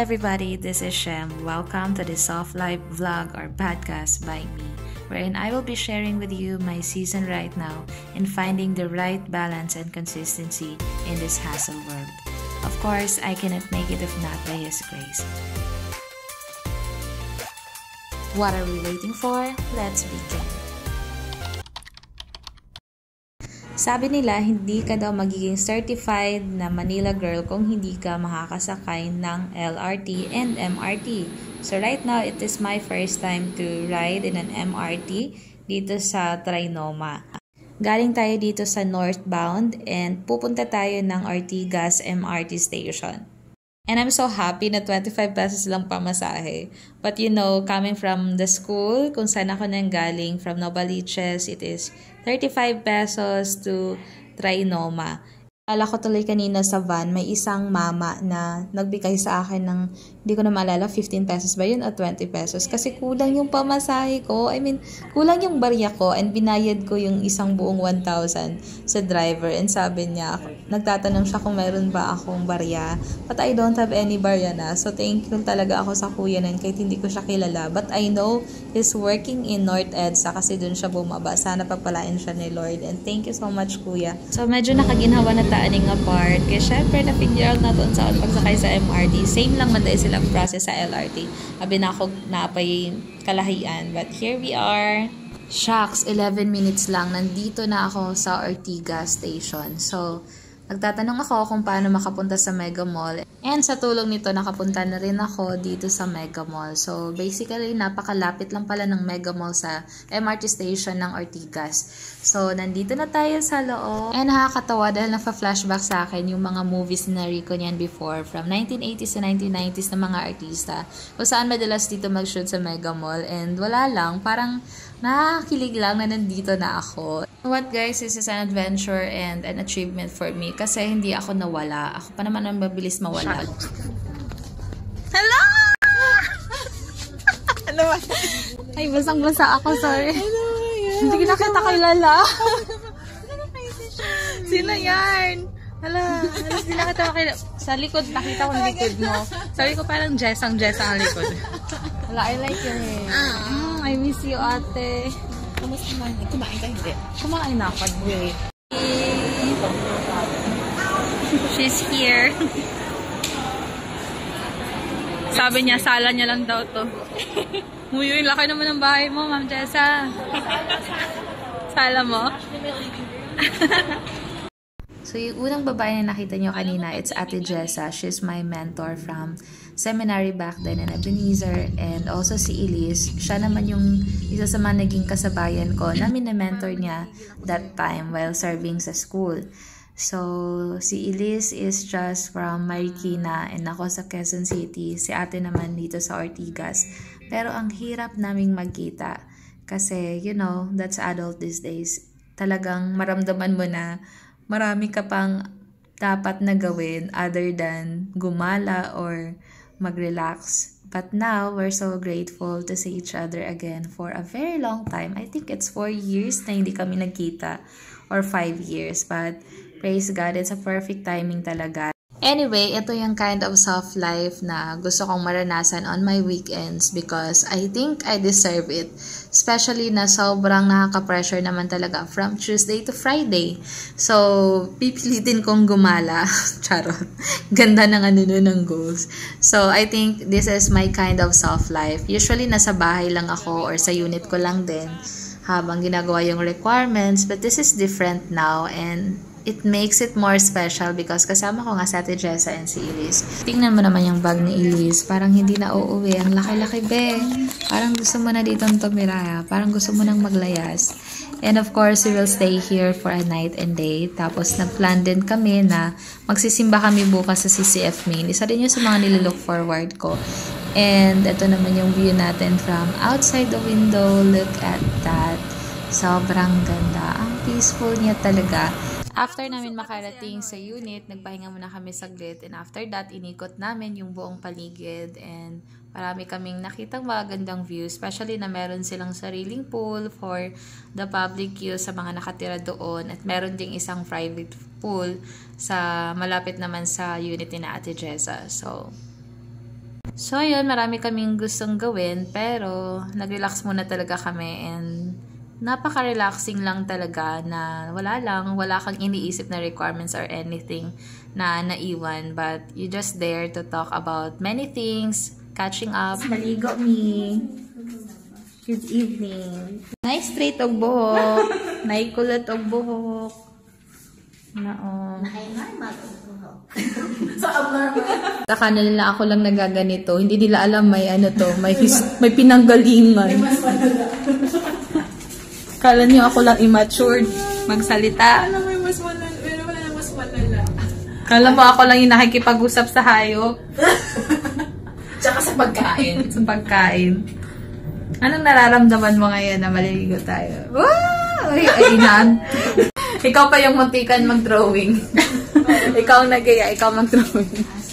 everybody, this is Shem. Welcome to the Soft Life vlog or podcast by me, wherein I will be sharing with you my season right now in finding the right balance and consistency in this hassle world. Of course, I cannot make it if not by His grace. What are we waiting for? Let's begin. Sabi nila, hindi ka daw magiging certified na Manila girl kung hindi ka makakasakay ng LRT and MRT. So right now, it is my first time to ride in an MRT dito sa Trinoma. Galing tayo dito sa northbound and pupunta tayo ng Ortigas MRT station. And I'm so happy na 25 pesos lang pamasahe. But you know, coming from the school, kung saan ako nang galing, from Novaliches, it is 35 pesos to Trinoma. Ala ko tuloy kanina sa van, may isang mama na nagbigay sa akin ng, hindi ko na maalala, 15 pesos ba yun o 20 pesos? Kasi kulang yung pamasahe ko. Kulang yung barya ko and binayad ko yung isang buong 1,000 sa driver. And sabi niya, nagtatanong siya kung meron ba akong barya. But I don't have any barya na. So thankful talaga ako sa kuya nan kahit hindi ko siya kilala. But I know he's working in North EDSA kasi dun siya bumaba. Sana pagpalain siya ni Lord. And thank you so much, kuya. So medyo nakaginhawa na taaning apart. Kaya syempre, na-figure out natin sa pagsakay sa MRT. Same lang man dahil silang process sa LRT. Abi na ako napay kalahian. But here we are. Shucks, 11 minutes lang. Nandito na ako sa Ortigas Station. So, nagtatanong ako kung paano makapunta sa Mega Mall. And sa tulong nito, nakapunta na rin ako dito sa Mega Mall. So, basically, napakalapit lang pala ng Mega Mall sa MRT station ng Ortigas. So, nandito na tayo sa loob. And nakakatawa dahil nafa-flashback sa akin yung mga movies na Rico niyan before from 1980s to 1990s na mga artista. Kung saan madalas dito mag-shoot sa Mega Mall. And wala lang, parang nakakilig lang na nandito na ako. What guys, this is an adventure and an achievement for me kasi hindi ako nawala. Ako pa naman ang mabilis mawala. Hello! Ano ba? Ay, basang-basa ako, sorry. Hindi kita kilala. Sino yan? Hala, hindi na kita makilala. Sa likod, nakita ko yung likod mo. Sabi ko parang Jessang-Jessang ang likod. Hala, I like your hair. I miss you, ate. Kamusta naman? Kumain ka hindi? Kumain na ako. Wait. She's here. Sabi niya, sala niya lang daw to. Muyo, yung laki naman ng bahay mo, Ma'am Jessa. Sala mo? So, yung unang babae na nakita nyo kanina, it's Ate Jessa. She's my mentor from seminary back then in Ebenezer. And also si Elise. Siya naman yung isa sa mga naging kasabayan ko na mina-mentor niya that time while serving sa school. So, si Elise is just from Marikina and ako sa Quezon City. Si ate naman dito sa Ortigas. Pero ang hirap naming magkita. Kasi, you know, that's adult these days. Talagang maramdaman mo na marami ka pang dapat na gawin other than gumala or mag-relax. But now, we're so grateful to see each other again for a very long time. I think it's 4 years na hindi kami nagkita or 5 years. But praise God, it's a perfect timing talaga. Anyway, ito yung kind of soft life na gusto kong maranasan on my weekends because I think I deserve it. Especially na sobrang nakaka-pressure naman talaga from Tuesday to Friday. So, pipilitin kong gumala. Charot. Ganda ng ng goals. So, I think this is my kind of soft life. Usually, nasa bahay lang ako or sa unit ko lang din habang ginagawa yung requirements. But this is different now and it makes it more special because kasama ko nga si Ate Jessa and si Elise. Tingnan mo naman yung bag ni Elise. Parang hindi na uuwi. Ang laki-laki, be. Parang gusto mo na dito tumira. Parang gusto mo nang maglayas. And of course, we will stay here for a night and day. Tapos nag-plan din kami na magsisimba kami bukas sa CCF Main. Isa din yung sa mga nililook forward ko. And ito naman yung view natin from outside the window. Look at that. Sobrang ganda. Ang peaceful niya talaga. After namin makarating sa unit, nagpahinga muna kami saglit. And after that, inikot namin yung buong paligid. And marami kaming nakitang magandang view. Especially na meron silang sariling pool for the public use sa mga nakatira doon. At meron ding isang private pool sa malapit naman sa unit ni Ate Jessa. So, So, yun, marami kaming gustong gawin, pero nag-relax muna talaga kami and napaka-relaxing lang talaga na wala kang iniisip na requirements or anything na naiwan, but you just there to talk about many things, catching up. Maligo me. Good evening. Nice straight og buhok. Naikulot og buhok. Naon. Normal ang buhok. So, abnormal. Taka na nila ako lang nagaganito. Hindi nila alam may ano to, may pinanggalingan. Kala niyo ako lang immature magsalita. Alam mo yung mas malala. Pero wala na mas malala. Kala mo ako lang yung nakikipag-usap sa hayop. Tsaka sa pagkain. Sa pagkain. Anong nararamdaman mo ngayon na maliligo tayo? Wow! Ay, inan. Ikaw pa yung muntikan mag-drawing. Ikaw ang nagaya, ikaw mag-drawing.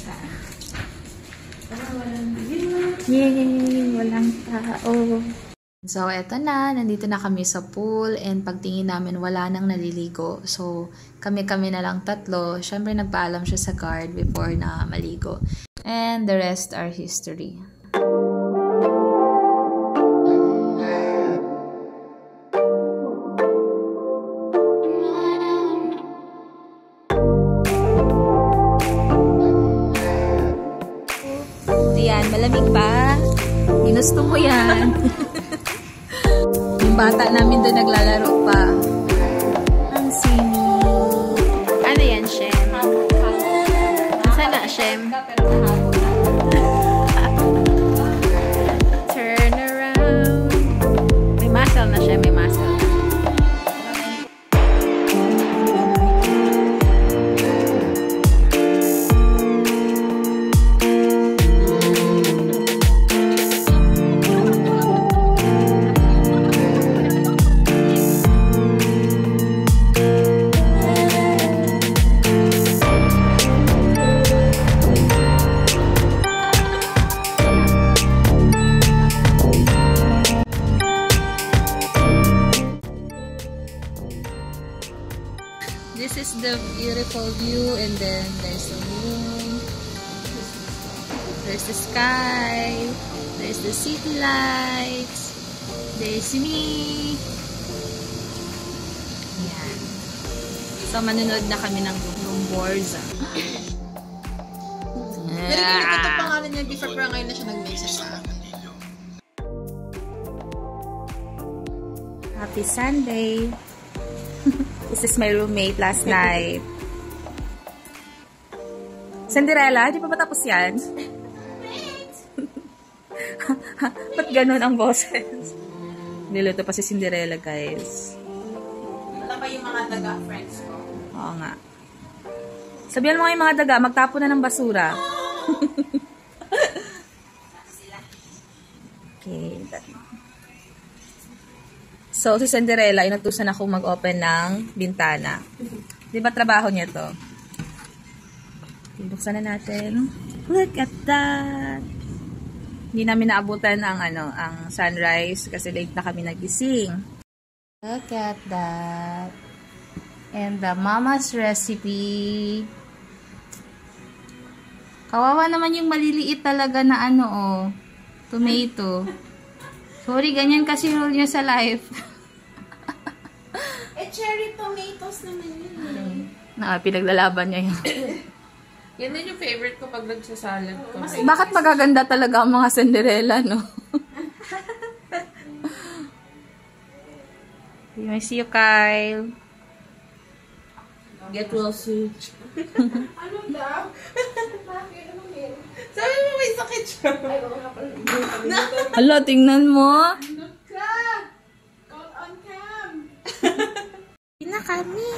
Yay! Walang tao. So, eto na. Nandito na kami sa pool and pagtingin namin wala nang naliligo. So, kami-kami na lang tatlo. Siyempre, nagpaalam siya sa guard before na maligo. And the rest are history. Diyan, malamig ba? Ginusto mo yan. Yung bata namin doon naglalaro pa. Ang sini. Ano yan, Shem? Saan na, Shem? Turn around. May muscle na, Shem. May muscle. This is the beautiful view, and then there's the moon, there's the sky, there's the city lights, there's me. Yan. So, manunod na kami ng Gumborza. Narinig ko ito pangalan niya before, pero ngayon na siya nag-message sa akin. Happy Sunday! This is my roommate last night. Cinderella, di pa matapos yan? Ba't ganun ang boses? Niluto pa si Cinderella, guys. Wala pa yung mga taga-friends ko. Oo nga. Sabihan mo nga yung mga daga, magtapon na ng basura. Okay. So, si Cinderella, inutusan ako mag-open ng bintana. Di ba trabaho niya to? Buksan na natin. Look at that! Hindi namin naabutan ang sunrise kasi late na kami nagising. Look at that! And the mama's recipe. Kawawa naman yung maliliit talaga na tomato. Sorry, ganyan kasi rule niya sa life. Cherry tomatoes naman yun. Pinaglalaban niya yun. Yan din yung favorite ko pag nagsasalad ko. Bakit magaganda talaga ang mga Cinderella, no? I see you, Kyle. Get well soon. Ano daw? Bakit? Ano meron? Sabi mo may sakit siya. Ay, nga pala. Hala, tingnan mo. Look ka! Call on cam! Na kami.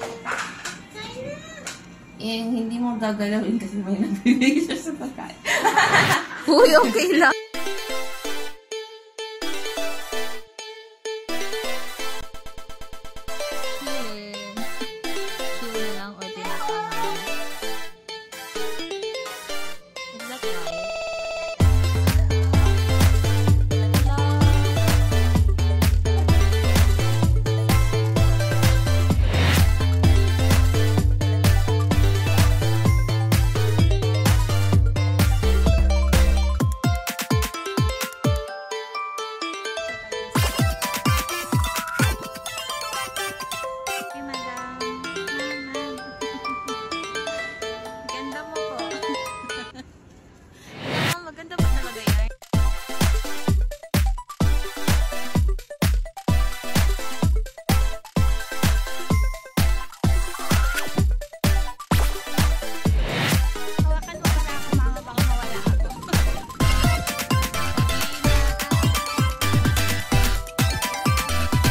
Hindi mo gagalawin kasi may nagbibigay siya sa pagkain. Uy, okay lang.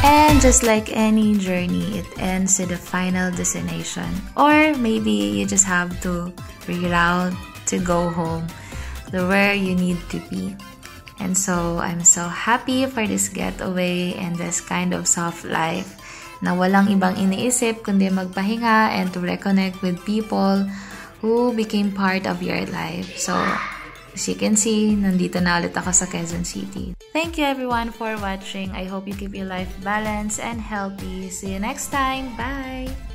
And just like any journey, it ends with a final destination. Or maybe you just have to reroute to go home to where you need to be. And so I'm so happy for this getaway and this kind of soft life na walang ibang iniisip kundi magpahinga and to reconnect with people who became part of your life. So, as you can see, nandito na ulit ako sa Quezon City. Thank you everyone for watching. I hope you keep your life balanced and healthy. See you next time. Bye!